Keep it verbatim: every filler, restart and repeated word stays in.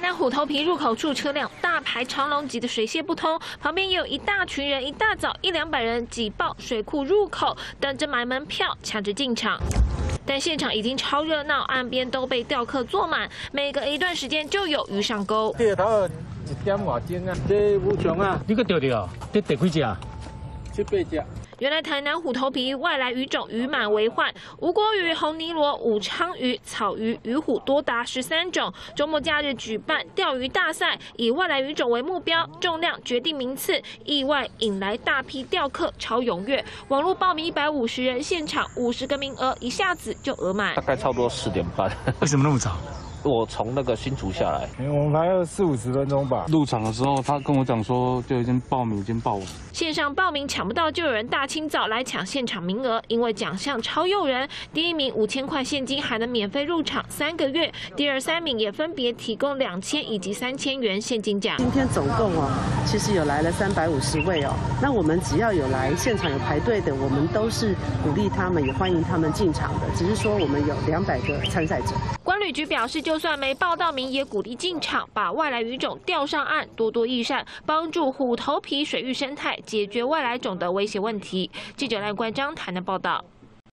南虎头皮入口处车辆大排长龙，挤得水泄不通，旁边也有一大群人，一大早一两百人挤爆水库入口，等着买门票，抢着进场。 但现场已经超热闹，岸边都被钓客坐满，每隔一段时间就有鱼上钩。 这头一点外斤啊，这无穷啊， 你个钓着？这第几只啊？ 七八只。 原来台南虎头皮外来鱼种鱼满为患，吴郭鱼、红泥螺、武昌鱼、草鱼、鱼虎多达十三种。周末假日举办钓鱼大赛，以外来鱼种为目标，重量决定名次，意外引来大批钓客，超踊跃。网络报名一百五十人，现场五十个名额，一下子就额满。 大概差不多四点半。 为什么那么早？ 我从那个新竹下来， 我们还要四五十分钟吧。 入场的时候，他跟我讲说就已经报名，已经报完。 线上报名抢不到，就有人大清早来抢现场名额，因为奖项超诱人。第一名五千块现金，还能免费入场三个月；第二、三名也分别提供两千以及三千元现金奖。 今天总共哦，其实有来了三百五十位哦。那我们只要有来现场有排队的，我们都是鼓励他们，也欢迎他们进场的。只是说我们有两百个参赛者。 关旅局表示，就算没报到名，也鼓励进场，把外来鱼种钓上岸，多多益善，帮助虎头皮水域生态解决外来种的威胁问题。记者赖冠章台南报道。